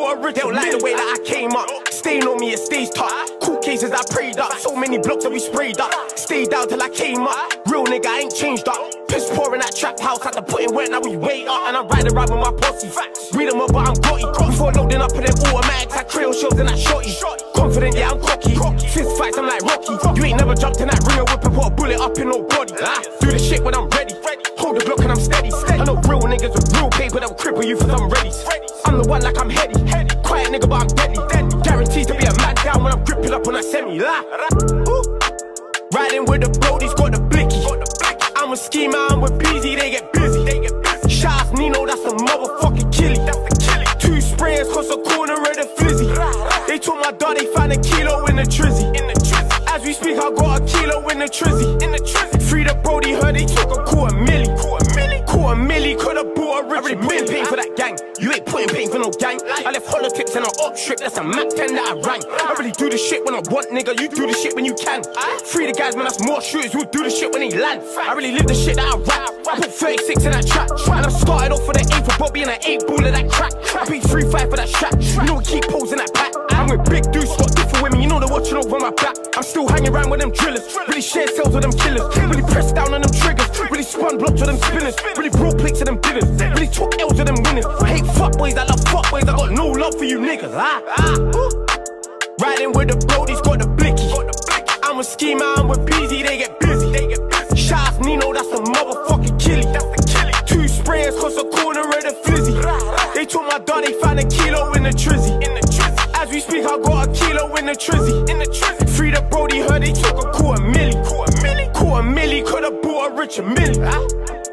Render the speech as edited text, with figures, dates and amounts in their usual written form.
bought a rich. They don't like the way that I came up. Staying on me, it stays tough. Cool cases I prayed up. So many blocks that we sprayed up. Stayed down till I came up. Real nigga, I ain't changed up. Piss poor in that trap house. Had to put in work, now we wait up. And I'm riding around with my posse. Read them up, but I'm gotty. Before loading up in them automatics, I Creole shells and that shorty. Confident, yeah, I'm cocky. Fist fights, I'm like Rocky. You ain't never jumped in that ring whip and put a bullet up in no body. Do the shit when I'm ready. Hold the Glock and I'm steady. I know real niggas with real paper that will cripple you for some ready. I'm the one like I'm heady. Quiet nigga, but I'm deadly. Guaranteed to be a man down when I'm gripping up on that semi. Riding with the brodies, got the blicky. I'm a ski man with BZ, they get busy. Shots Nino, that's the motherfucking killie. 2 sprayers cost a corner of the flizzy. They told my dog they found a kilo in the trizzy. As we speak, I got a kilo in the trizzy. Free the Brody, heard they took a quarter milli. Quarter milli, could've bought a rich. I really putting pain for that gang. You ain't putting pain for no gang. I left hollow tips and an op strip, that's a Mac 10 that I rang. I really do the shit when I want, nigga. You do the shit when you can. Free the guys, man, that's more shooters who'll do the shit when they land. I really live the shit that I rap. I put 36 in that trap. And I started off with an 8 for Bobby and an 8 ball of that crack. I beat 3-5 for that strap. You know we keep posing that back. I'm with big dudes, got different women, you know they're watching over my back. I'm still hanging around with them drillers. Really share cells with them killers. Really press down on them triggers. Really spun blocks with them spinners. Really brought plates to them dinners. Really took L's with them winners. I hate fuckboys, I love fuckboys. I got no love for you niggas. Riding with the brodies, got the blicky. I'm a ski man with BZ, they get busy. Shots Nino, that's the motherfucking killie. 2 sprayers cost a corner of the flizzy. They told my dog they found a kilo in the trizzy. As we speak, I got a kilo in the trizzy. Free the Brody, heard they took a quarter milli. Quarter milli, could've bought a richer milli.